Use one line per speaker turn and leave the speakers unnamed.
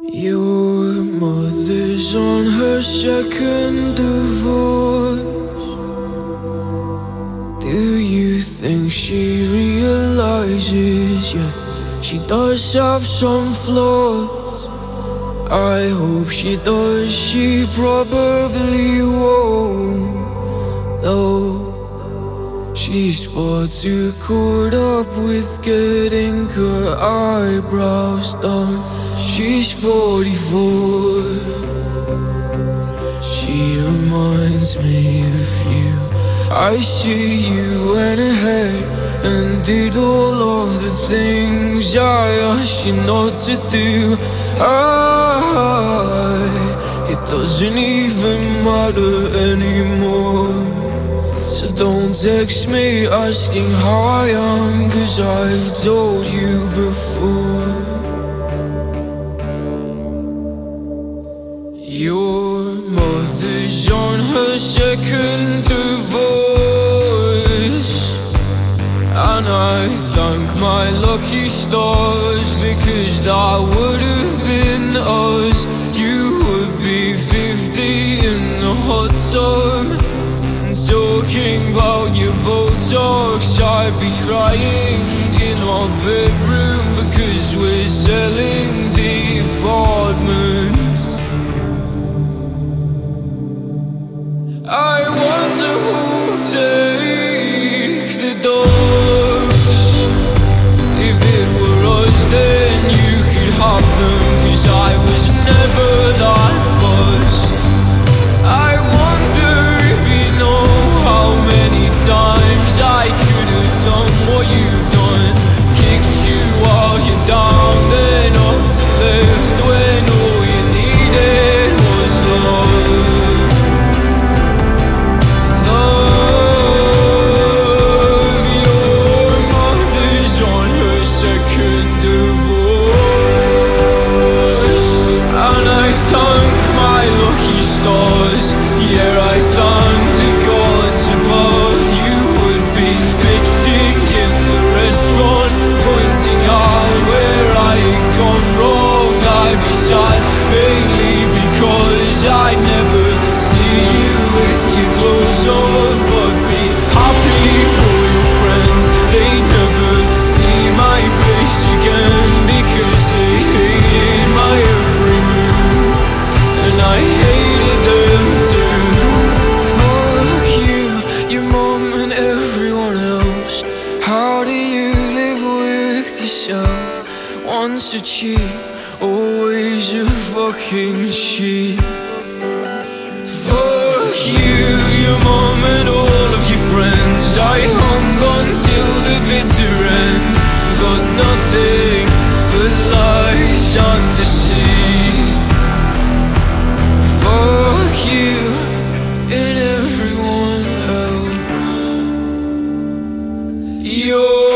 Your mother's on her second divorce. Do you think she realizes, yeah, she does have some flaws? I hope she does, she probably won't, though. She's far too caught up with getting her eyebrows done. She's 44. She reminds me of you. I see you went ahead and did all of the things I asked you not to do. It doesn't even matter anymore. So don't text me asking how I am, 'cause I've told you before. Your mother's on her second divorce, and I thank my lucky stars, because that would have been us. You would be 50 in the hot tub, talking about your Botox. I'd be crying in our bedroom because we're selling the apartment. I wonder who'll take the dogs. If it were us, then you could have them, 'cause I was never that fussed. I wonder if you know how many times I could have done what you've done. Kicked you while you're down, then up to left when all you needed was love. Love. Your mother's on her second divorce, and I thank my lucky stars. Yeah, I thank the gods above. You would be pitching in the restaurant, pointing out where I had gone wrong. I'd be sad, mainly because I'd never see you with your clothes off, but be happy for your friends. They never see my face again, because they hated my every move, and I hated them too. Fuck you, your mom and everyone else. How do you live with yourself? Once a cheat, always a fucking cheat. Fuck you, your mom and all of your friends. I hung on till the bitter end. Got nothing but lies and deceit. Fuck you and everyone else. You're